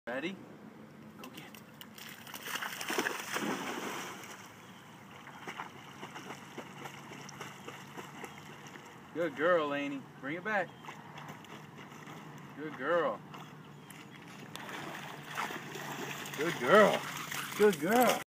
Ready? Go get it. Good girl, Lainey. Bring it back. Good girl. Good girl. Good girl.